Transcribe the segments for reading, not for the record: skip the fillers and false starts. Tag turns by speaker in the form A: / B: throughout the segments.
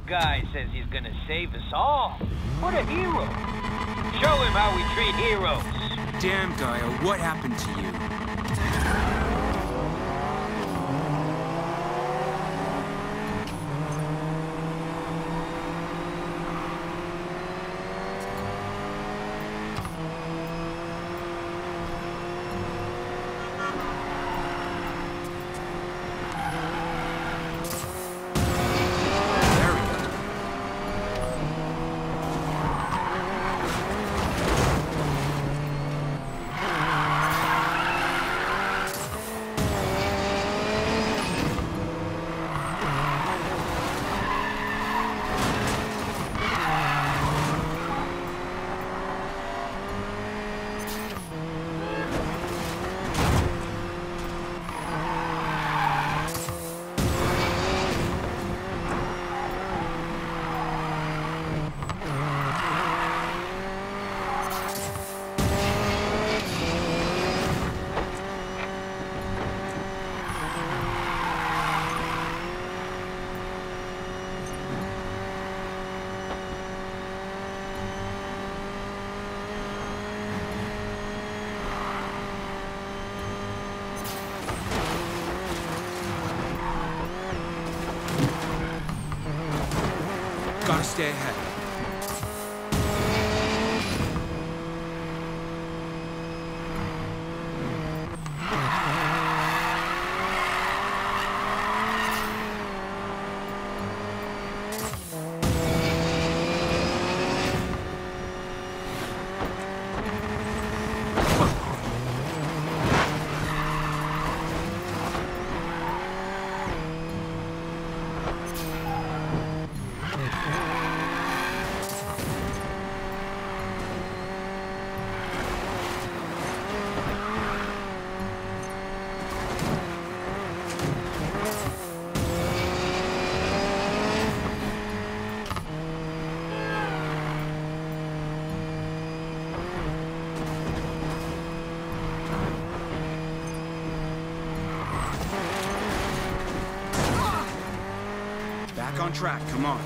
A: guy says he's gonna save us all. What a hero. Show him how we treat heroes.
B: Damn, Gaia, what happened to you? Gotta stay ahead. Back on track, come on.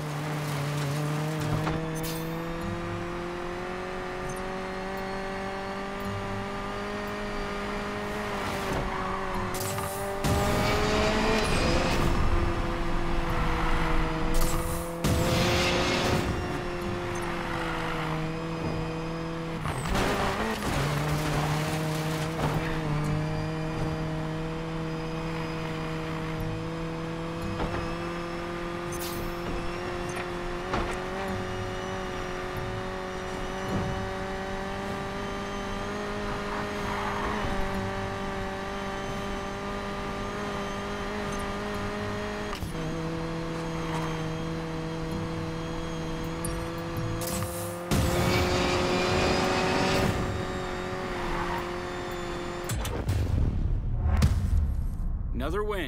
B: Another win.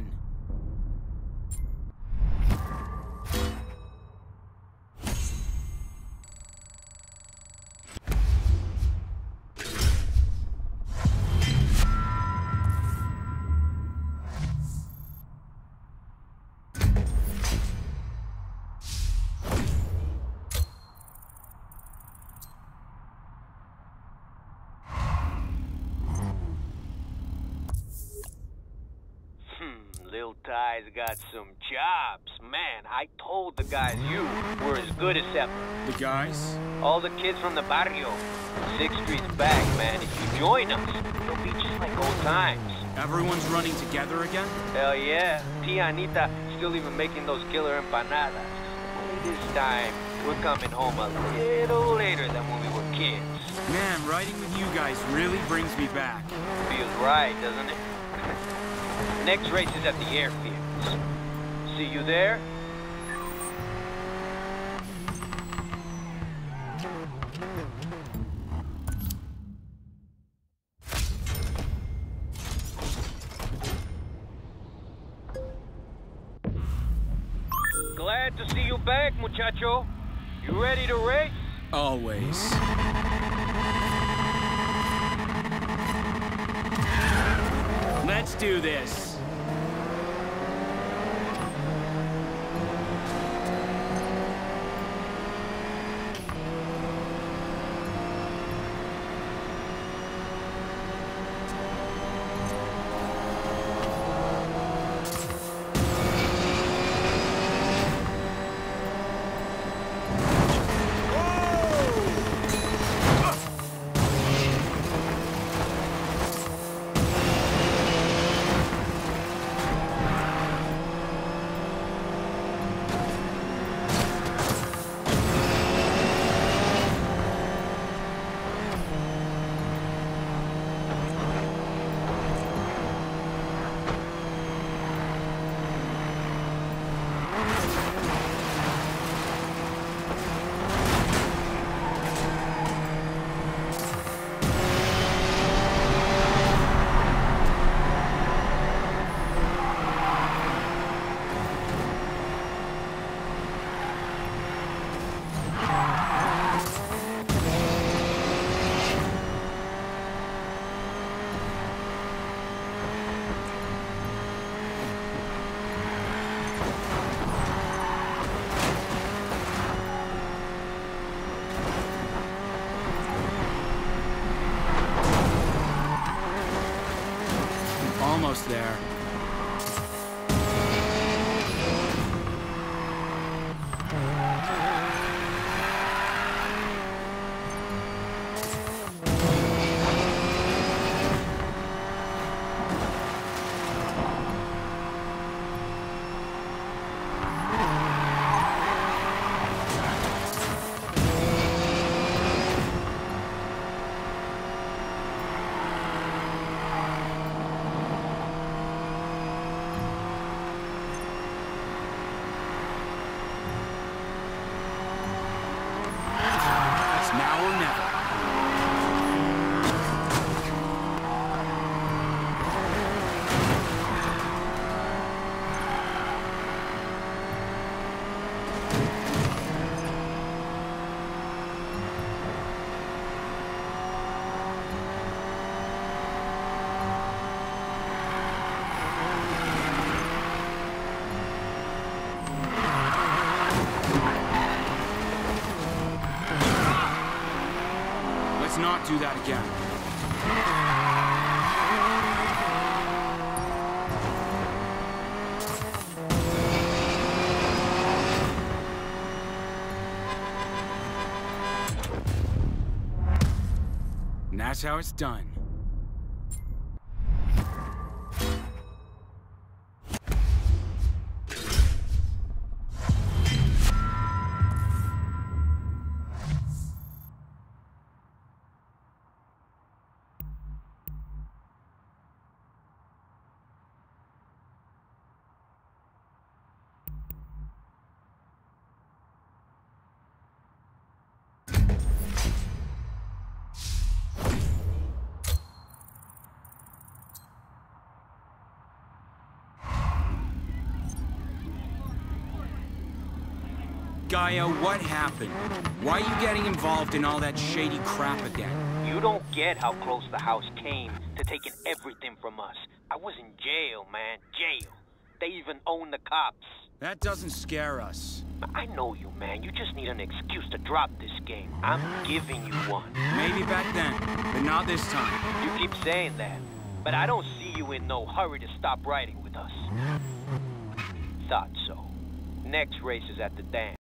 A: Lil Ty's got some chops. Man, I told the guys you were as good as ever.
B: The guys?
A: All the kids from the barrio. 6th Street's back, man. If you join us, it'll be just like old times.
B: Everyone's running together again?
A: Hell yeah. Tia Anita still even making those killer empanadas. Only this time, we're coming home a little later than when we were kids.
B: Man, riding with you guys really brings me back.
A: Feels right, doesn't it? Next race is at the airfields. See you there? Glad to see you back, muchacho. You ready to race?
B: Always. Let's do this. almost there. Now or never. Let's not do that again. And that's how it's done. Gaia, what happened? Why are you getting involved in all that shady crap again?
A: You don't get how close the house came to taking everything from us. I was in jail, man. Jail. They even own the cops.
B: That doesn't scare us.
A: I know you, man. You just need an excuse to drop this game. I'm giving you one.
B: Maybe back then, but not this time.
A: You keep saying that, but I don't see you in no hurry to stop riding with us. Thought so. Next race is at the dam.